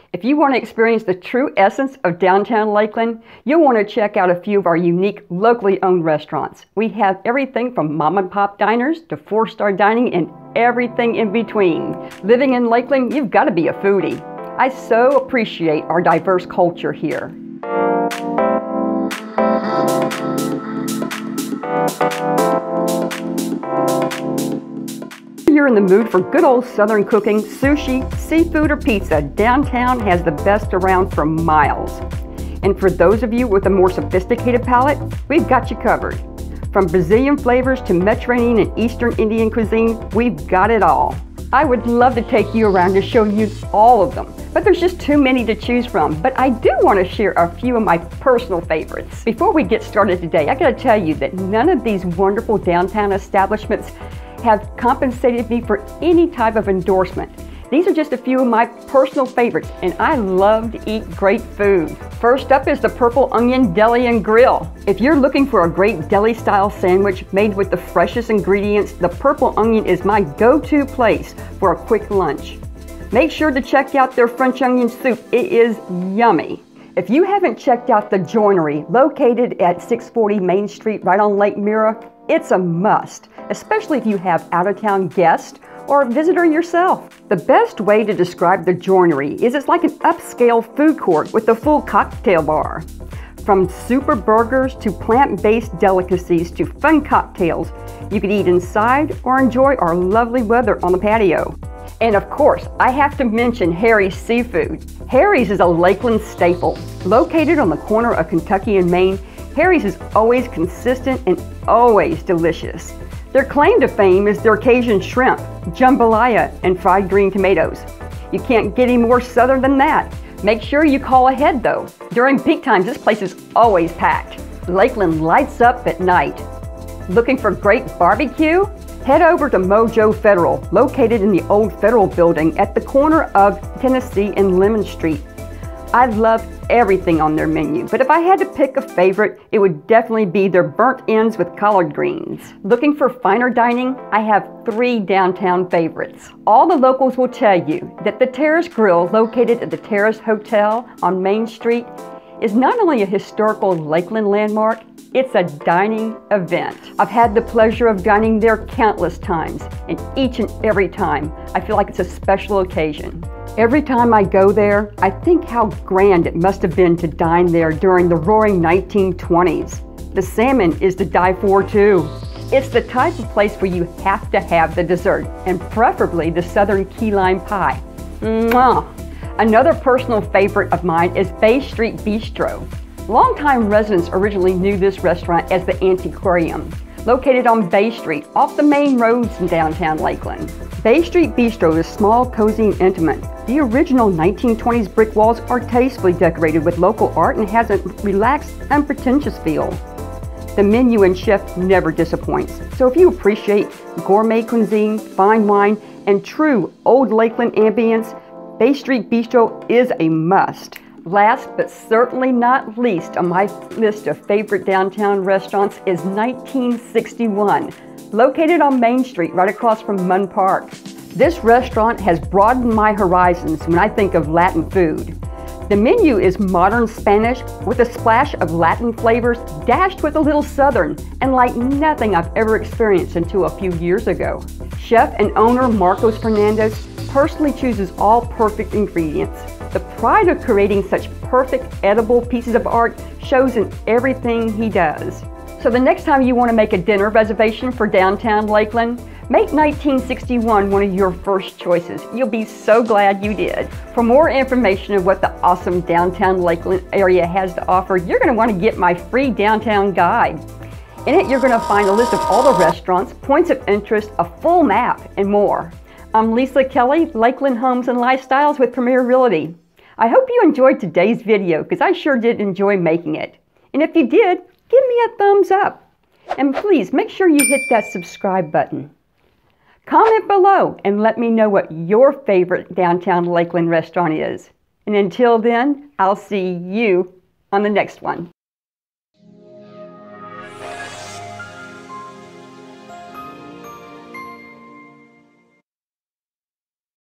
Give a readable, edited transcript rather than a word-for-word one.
If you want to experience the true essence of downtown Lakeland, you'll want to check out a few of our unique, locally owned restaurants. We have everything from mom and pop diners to four-star dining and everything in between. Living in Lakeland, you've got to be a foodie. I so appreciate our diverse culture here. If you're in the mood for good old Southern cooking, sushi, seafood, or pizza, downtown has the best around for miles. And for those of you with a more sophisticated palate, we've got you covered. From Brazilian flavors to Mediterranean and Eastern Indian cuisine, we've got it all. I would love to take you around to show you all of them, but there's just too many to choose from. But I do want to share a few of my personal favorites. Before we get started today, I got to tell you that none of these wonderful downtown establishments have compensated me for any type of endorsement. These are just a few of my personal favorites, and I love to eat great food. First up is the Purple Onion Deli and Grill. If you're looking for a great deli-style sandwich made with the freshest ingredients, the Purple Onion is my go-to place for a quick lunch. Make sure to check out their French onion soup. It is yummy. If you haven't checked out the Joinery, located at 640 Main Street right on Lake Mirror, it's a must, especially if you have out-of-town guests or a visitor yourself. The best way to describe the Joinery is it's like an upscale food court with a full cocktail bar. From super burgers to plant-based delicacies to fun cocktails, you can eat inside or enjoy our lovely weather on the patio. And of course, I have to mention Harry's Seafood. Harry's is a Lakeland staple. Located on the corner of Kentucky and Maine, Harry's is always consistent and always delicious. Their claim to fame is their Cajun shrimp, jambalaya, and fried green tomatoes. You can't get any more southern than that. Make sure you call ahead though. During peak times, this place is always packed. Lakeland lights up at night. Looking for great barbecue? Head over to Mojo Federal, located in the old Federal building at the corner of Tennessee and Lemon Street. I love everything on their menu, but if I had to pick a favorite, it would definitely be their burnt ends with collard greens. Looking for finer dining? I have 3 downtown favorites. All the locals will tell you that the Terrace Grill, located at the Terrace Hotel on Main Street, is not only a historical Lakeland landmark, it's a dining event. I've had the pleasure of dining there countless times, and each and every time, I feel like it's a special occasion. Every time I go there, I think how grand it must have been to dine there during the roaring 1920s. The salmon is to die for too. It's the type of place where you have to have the dessert, and preferably the Southern key lime pie. Mwah! Another personal favorite of mine is Bay Street Bistro. Longtime residents originally knew this restaurant as the Antiquarium, located on Bay Street, off the main roads in downtown Lakeland. Bay Street Bistro is small, cozy, and intimate. The original 1920s brick walls are tastefully decorated with local art and has a relaxed, unpretentious feel. The menu and chef never disappoints, so if you appreciate gourmet cuisine, fine wine, and true old Lakeland ambience, Bay Street Bistro is a must. Last but certainly not least on my list of favorite downtown restaurants is 1961, located on Main Street right across from Munn Park. This restaurant has broadened my horizons when I think of Latin food. The menu is modern Spanish with a splash of Latin flavors dashed with a little Southern, and like nothing I've ever experienced until a few years ago. Chef and owner Marcos Fernandez personally chooses all perfect ingredients. The pride of creating such perfect edible pieces of art shows in everything he does. So the next time you want to make a dinner reservation for downtown Lakeland, make 1961 one of your first choices. You'll be so glad you did. For more information of what the awesome downtown Lakeland area has to offer, you're going to want to get my free downtown guide. In it, you're going to find a list of all the restaurants, points of interest, a full map, and more. I'm Lisa Kelly, Lakeland Homes and Lifestyles with Premier Realty. I hope you enjoyed today's video because I sure did enjoy making it. And if you did, give me a thumbs up. And please make sure you hit that subscribe button. Comment below and let me know what your favorite downtown Lakeland restaurant is. And until then, I'll see you on the next one.